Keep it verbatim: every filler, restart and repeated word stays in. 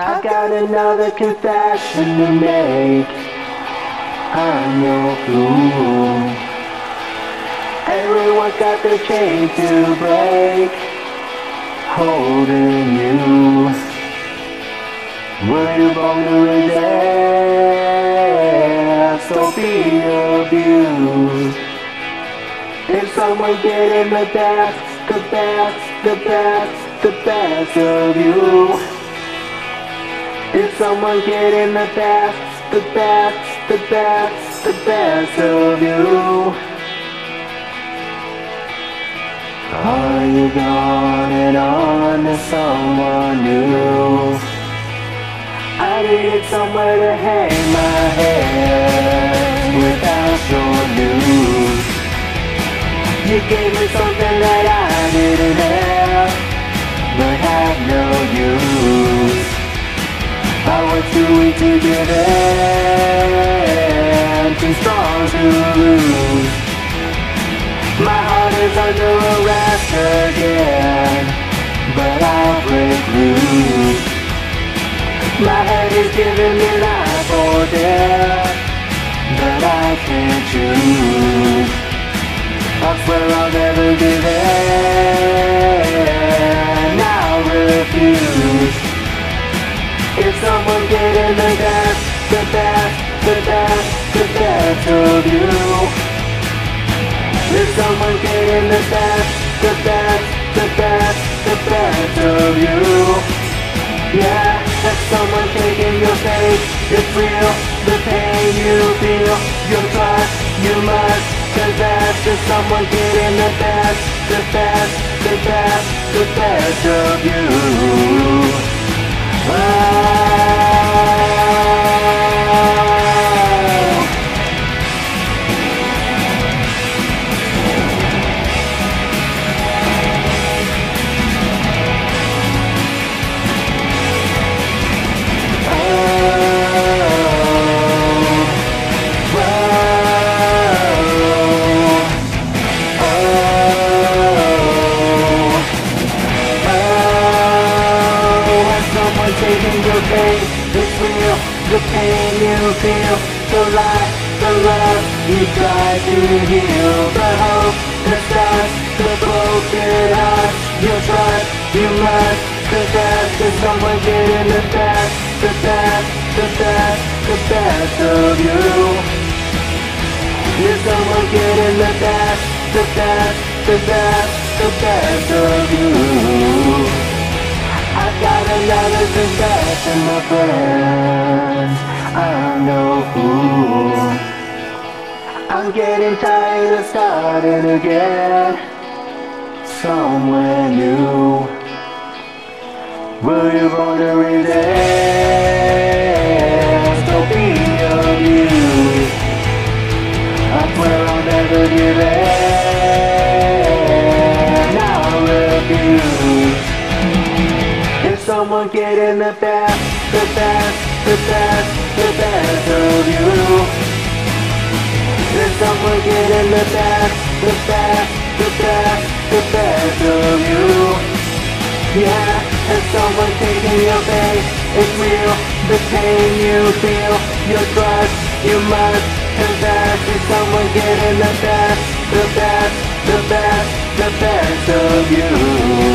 I've got another confession to make. I'm no fool. Everyone's got their chain to break, holding you. Were you born to resist? Don't be abused. If someone getting the best, the best, the best, the best of you. If someone getting the best, the best, the best, the best of you. Are you gone and on to someone new? I needed somewhere to hang my head without your news. You gave me something that I didn't have, but had no use. I was too weak to give in, too strong to lose. My heart is under arrest again, but I'll break loose. My head is giving me life or death, but I can't choose. I swear I'll never give in, I'll refuse. If someone getting the best, the best, the best, the best of you. If someone getting the best, the best, the best, the best of you. Yeah, if someone taking your faith, it's real. The pain you feel, your trust, you must confess. If someone getting the best, the best, the best, the best of you. Oh. Taking your pain, it's real. The pain you feel, the light, the love you try to heal. The hope, the stars, the broken heart. You trust, you must confess. There's someone getting the best, the best, the best, the best of you. There's someone getting the best, the best, the best, the best of you. I've got another confession, my friend. I'm no fool. I'm getting tired of starting again somewhere new. Were you born to resist? Don't be abused. I swear I'll never give in, I'll refuse. Someone getting the best, the best, the best, the best of you. There's someone getting the best, the best, the best, the best of you. Yeah, there's someone taking your faith, it's real. The pain you feel, your trust, you must confess. There's someone getting the best, the best, the best, the best of you.